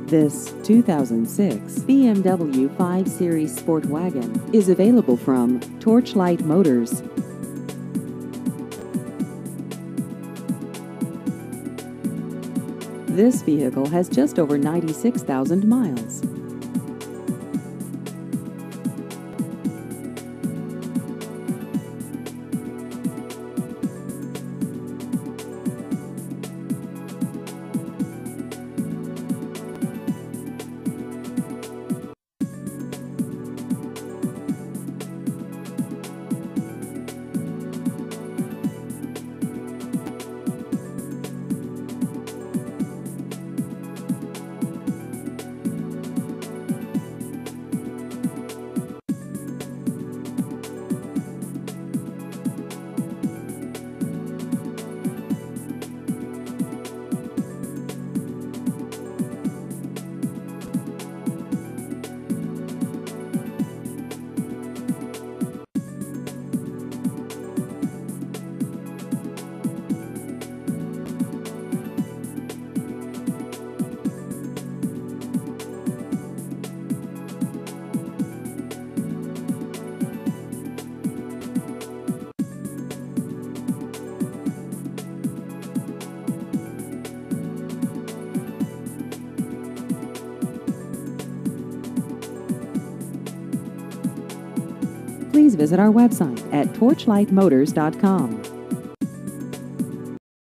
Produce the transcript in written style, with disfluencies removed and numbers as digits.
This 2006 BMW 5 Series Sport Wagon is available from Torchlight Motors. This vehicle has just over 96,000 miles. Please visit our website at torchlightmotors.com.